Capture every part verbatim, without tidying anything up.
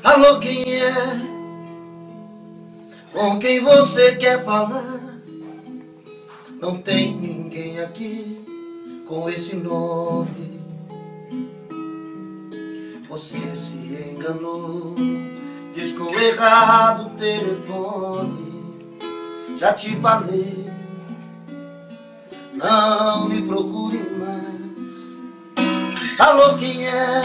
Alô, quem é? Com quem você quer falar? Não tem ninguém aqui com esse nome. Você se enganou, discou errado o telefone. Já te falei, não me procure mais. Alô, quem é?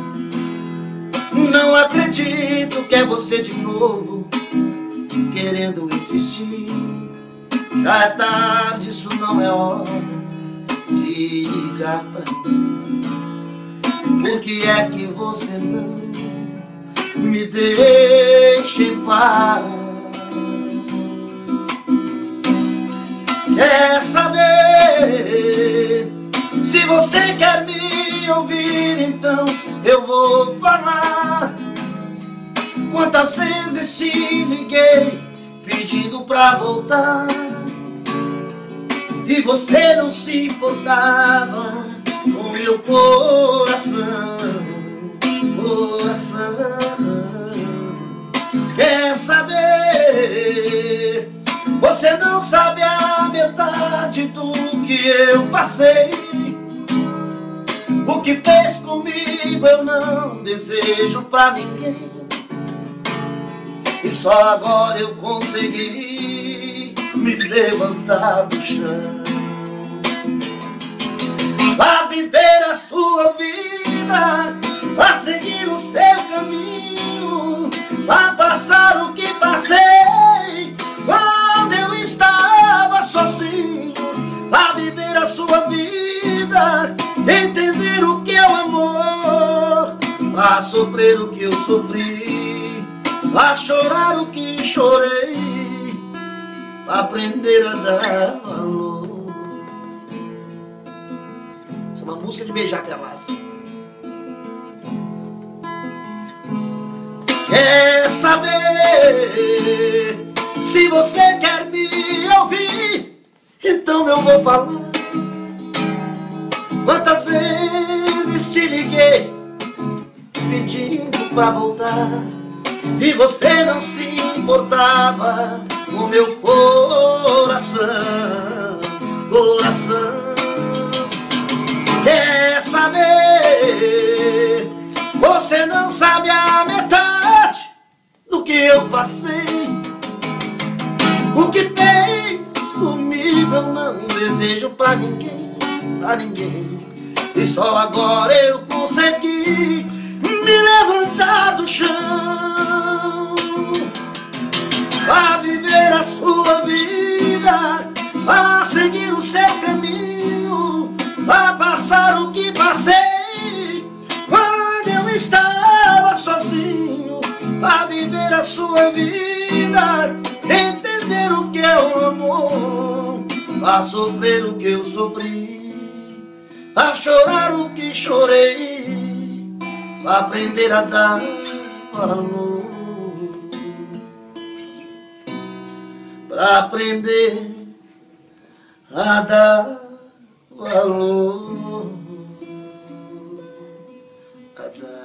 Não acredito que é você de novo, querendo insistir. Já é tarde, isso não é hora de ligar pra mim. Por que é que você não me deixa em paz? Quer saber? Se você quer me ouvir, então eu vou falar. Quantas vezes te liguei pedindo pra voltar e você não se importava com meu coração, coração. Quer saber? Você não sabe a metade do que eu passei. O que fez comigo eu não desejo pra ninguém. E só agora eu consegui me levantar do chão. Vá viver a sua vida, vá seguir o seu caminho, vá passar o que passei quando eu estava sozinho. Vá viver a sua vida, entender o que é o amor, vá sofrer o que eu sofri, vá chorar o que chorei, vá aprender a dar valor. Isso é uma música de beijar pelados. Quer saber? Se você quer me ouvir, então eu vou falar. Quantas vezes te liguei pedindo pra voltar e você não se importava com meu coração, coração. Quer saber? Você não sabe a metade do que eu passei. O que fez comigo eu não desejo pra ninguém, pra ninguém. E só agora eu consegui me levantar do chão. Vá viver a sua vida, vá seguir o seu caminho, vá passar o que passei quando eu estava sozinho. Vá viver a sua vida, entender o que é o amor, vá sofrer o que eu sofri, vá chorar o que chorei, vá aprender a dar valor. Pra aprender a dar valor, a dar